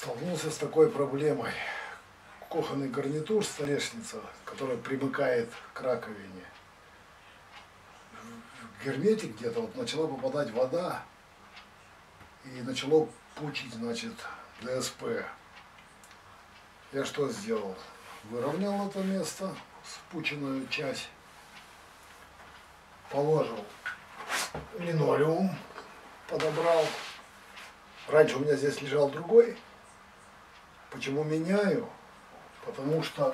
Столкнулся с такой проблемой. Кухонный гарнитур, столешница, которая примыкает к раковине. В герметик где-то вот начала попадать вода и начало пучить, значит, ДСП. Я что сделал? Выровнял это место, спученную часть, положил линолеум, подобрал. Раньше у меня здесь лежал другой. Почему меняю? Потому что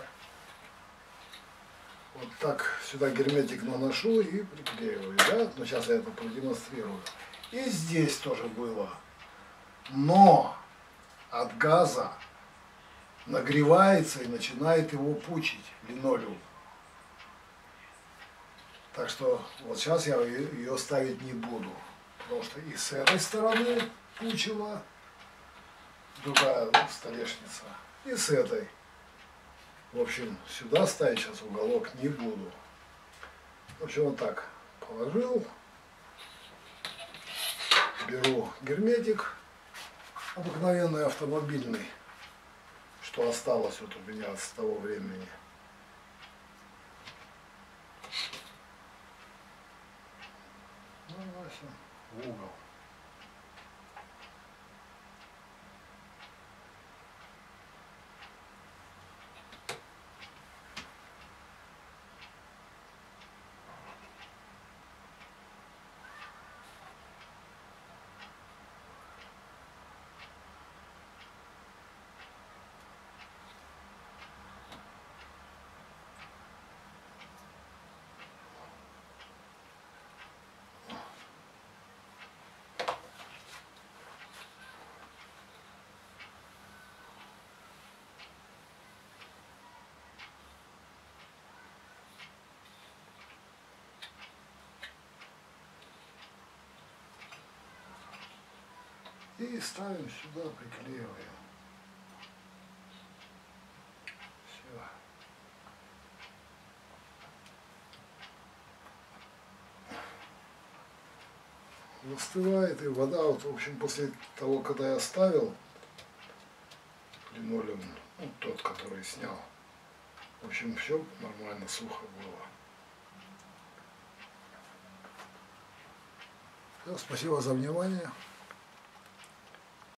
вот так сюда герметик наношу и приклеиваю, да? Но сейчас я это продемонстрирую. И здесь тоже было. Но от газа нагревается и начинает его пучить линолеум. Так что вот сейчас я ее ставить не буду. Потому что и с этой стороны пучила другая столешница, и с этой. В общем, сюда ставить сейчас уголок не буду. В общем, вот так положил. Беру герметик обыкновенный автомобильный, что осталось вот у меня с того времени. В угол. И ставим сюда, приклеиваем. Все. Остывает, и вода, вот, в общем, после того, когда я ставил линолеум, ну, тот, который снял, в общем, все нормально, сухо было. Все, спасибо за внимание.